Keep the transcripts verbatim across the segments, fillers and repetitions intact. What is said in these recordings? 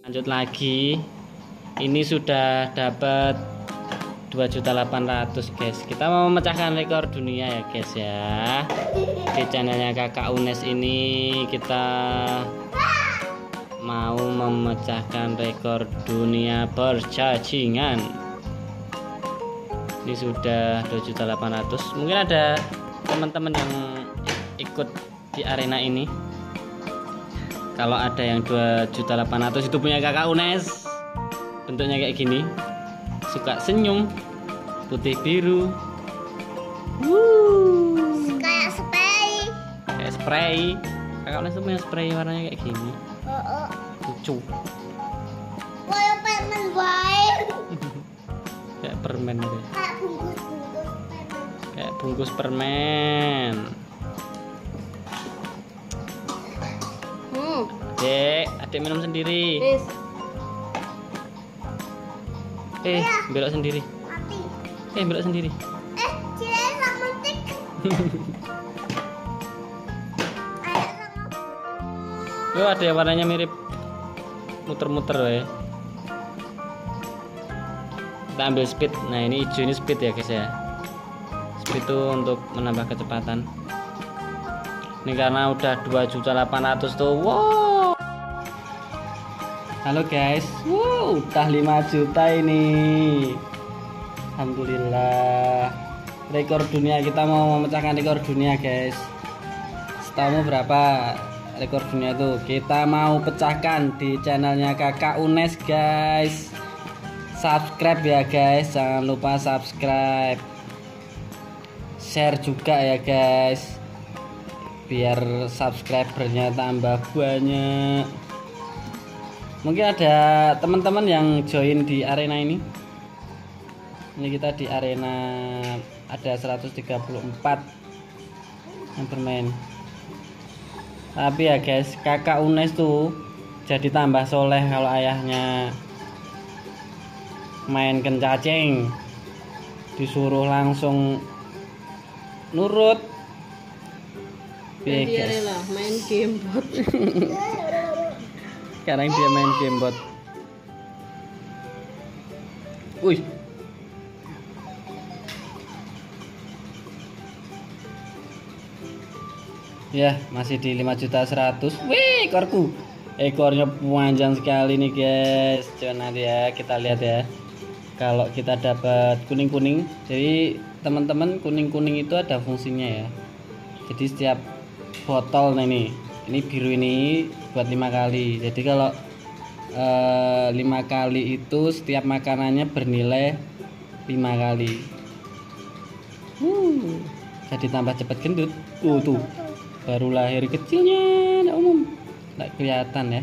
Lanjut lagi. Ini sudah dapat dua juta delapan ratus guys. Kita mau memecahkan rekor dunia ya guys ya. Di channelnya Kakak Unes ini kita mau memecahkan rekor dunia percacingan. Ini sudah dua juta delapan ratus. Mungkin ada teman-teman yang ikut di arena ini. Kalau ada yang dua juta delapan ratus itu punya Kakak Unes. Bentuknya kayak gini. Suka senyum, putih biru. Wuh. Kayak spray. Kayak spray. Kakak Unes tuh punya spray warnanya kayak gini. Oh, oh. Lucu. Kayak permen baik. Kayak permen aja. Kayak bungkus-bungkus permen. Kayak bungkus permen. Hmm. Dek, adik minum sendiri. Bis. Eh, Iya. belok sendiri. Mati. Eh, belok sendiri. Eh, cilai sak mentik. Ayo sama. Yo, ada yang warnanya mirip muter-muter ya. Kita ambil speed. Nah, ini hijau ini speed ya guys ya. Speed itu untuk menambah kecepatan. Ini karena udah dua juta delapan ratus tuh. Wow. Halo guys. Wow, udah lima juta ini. Alhamdulillah. Rekor dunia, kita mau memecahkan rekor dunia guys. Setahu berapa rekor dunia tuh? Kita mau pecahkan di channelnya Kakak Unes guys. Subscribe ya guys, jangan lupa subscribe. Share juga ya guys, biar subscribernya tambah banyak. Mungkin ada teman-teman yang join di arena ini. Ini kita di arena ada seratus tiga puluh empat yang bermain. Tapi ya guys, Kakak Unes tuh jadi tambah soleh kalau ayahnya main kencacing, disuruh langsung nurut. Dan dia rela main game bot. Sekarang dia main game bot. Wih. Ya, masih di lima juta seratus. Wih, ekorku. Ekornya panjang sekali nih guys. Coba nanti ya kita lihat ya. Kalau kita dapat kuning-kuning, jadi teman-teman kuning-kuning itu ada fungsinya ya. Jadi setiap botol, nah ini, ini biru ini buat lima kali. Jadi kalau eh, lima kali itu setiap makanannya bernilai lima kali. Uh, jadi tambah cepat gendut. Uh, tuh, baru lahir kecilnya, nggak umum, nggak kelihatan ya.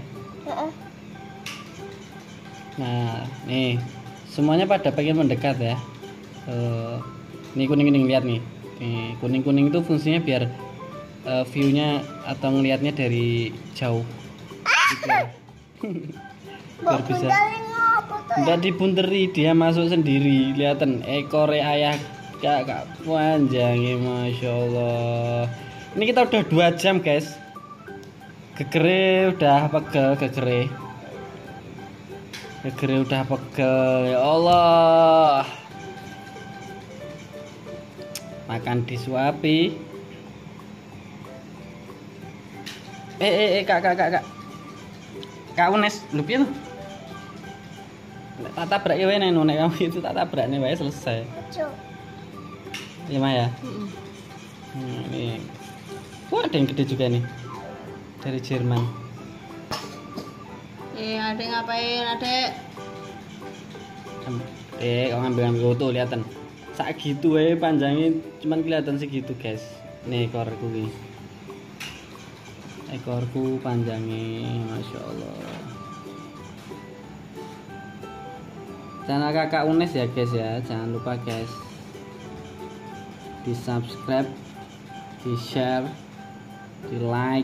Nah, nih. Semuanya pada pengen mendekat ya. Uh, ini kuning-kuning, lihat nih. Nih, kuning-kuning itu fungsinya biar uh, view-nya atau ngelihatnya dari jauh. Gitu. Biar bisa. Enggak dibunteri, dia masuk sendiri. Lihatin ekor ayah kakak panjangnya, masya Allah. Ini kita udah dua jam guys. Gegere udah pegel, gegere. Gegere udah pegel, ya Allah. Makan disuapi. Eh eh eh kak kak kak kak. Kak Unes, lu piye tuh? Tak tabrak ya wae nek kamu itu tak tabrak nih wae selesai. Iya Maya. Mm-mm. Hmm, ini. Wah, ada yang gede juga nih. Dari Jerman. Eh, adek ngapain, adek? Eh, kamu ngambil-ngambil tuh, lihatan. Sak gitu eh panjangnya cuman kelihatan segitu, guys. Nih ekorku nih. Ekorku panjangnya, masya Allah. Channel Kakak Unes ya, guys ya. Jangan lupa, guys. Di subscribe, di share, di like.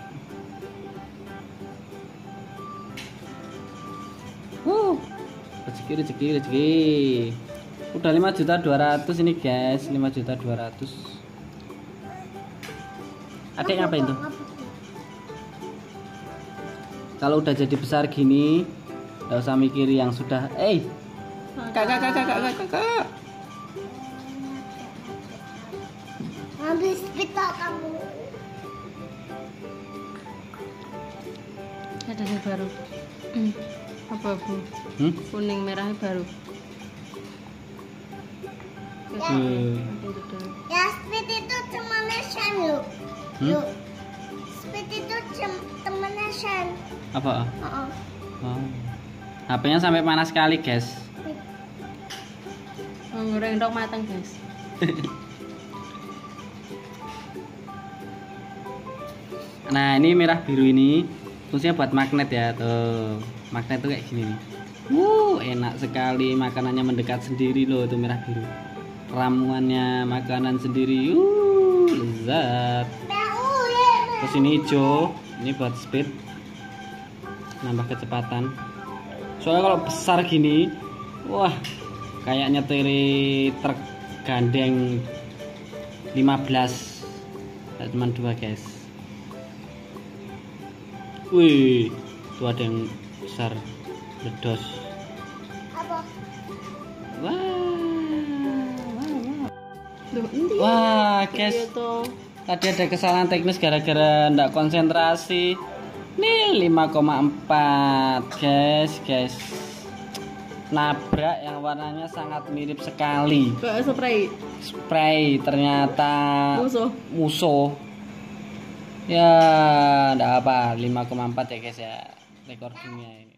Wuh, rezeki rezeki rezeki. Udah lima juta dua ratus ini guys, lima juta dua ratus. Adek ngapain tuh? Kalau udah jadi besar gini, Nggak usah mikiri yang sudah. Eh, kakak, kakak, kakak, kakak. Habis pita kamu. Ada yang baru. Hmm. Apa bu? Hmm? Kuning merahnya baru. Hmm. Ya speed itu temannya Shan lu. Hmm? Yuk. Speed itu tem- temannya Shan. Apa? Heeh. Oh. H P-nya sampai panas sekali, guys. Goreng dok matang guys. Nah, ini merah biru ini fungsinya buat magnet ya, tuh. Magnet tuh kayak gini nih. Wuh, enak sekali, makanannya mendekat sendiri loh, tuh merah biru. Ramuannya makanan sendiri. Uh, lezat. Bau ya. Terus ini hijau, ini buat speed. Nambah kecepatan. Soalnya kalau besar gini, wah, kayak nyetiri truk gandeng lima belas. Tidak cuma dua, guys. Wih, tuh ada yang besar, ledos. Apa? Wah, Duh, endi? wah, Iya guys, tuh. tadi ada kesalahan teknis gara-gara ndak konsentrasi. Nih lima koma empat, guys, guys. Nabrak yang warnanya sangat mirip sekali. Kayak spray Spray ternyata musuh. musuh. Ya, ndak apa, lima koma empat ya, guys ya. Rekor dunia ini.